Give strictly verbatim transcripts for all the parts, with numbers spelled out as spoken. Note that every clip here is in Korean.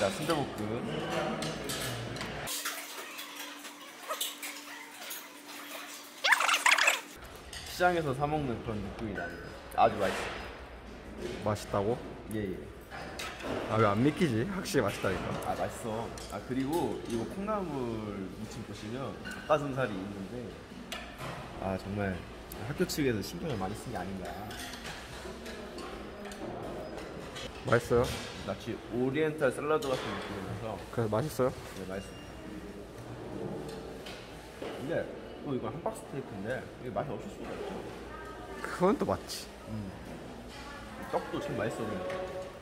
자, 순대볶음. 시장에서 사 먹는 그런 느낌이 나네요. 아주 맛있어. 맛있다고? 예, 예. 아 왜 안 믿기지? 확실히 맛있다니까. 아, 맛있어. 아, 그리고 이거 콩나물 무침 보시면 닭가슴살이 있는데, 아, 정말 학교 측에서 신경을 많이 쓴 게 아닌가. 맛있어요? 마치 오리엔탈 샐러드 같은 느낌이라서. 그래서 맛있어요? 네, 맛있어. 근데 또 이건 함박 스테이크인데 이게 맛이 없을 수가 없죠. 그건 또 맞지. 음. 떡도 참 맛있어 보이네.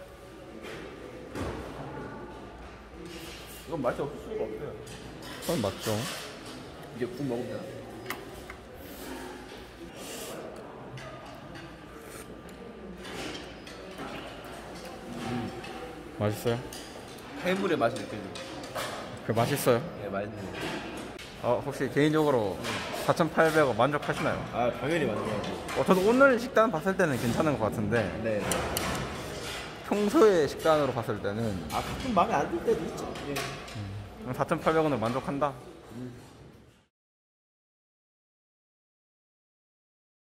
이건 맛이 없을 수가 없어요. 그건 맞죠. 이제 국 먹으면 맛있어요? 해물의 맛이 느껴져요. 그 맛있어요? 네, 맛있네요. 어 혹시 개인적으로 사천팔백 원 만족하시나요? 아, 당연히 만족하죠. 어, 저도 오늘 식단 봤을 때는 괜찮은 것 같은데 네. 평소에 식단으로 봤을 때는 아, 가끔 마음에 안 들 때도 있죠. 예. 사천팔백 원으로 만족한다? 음.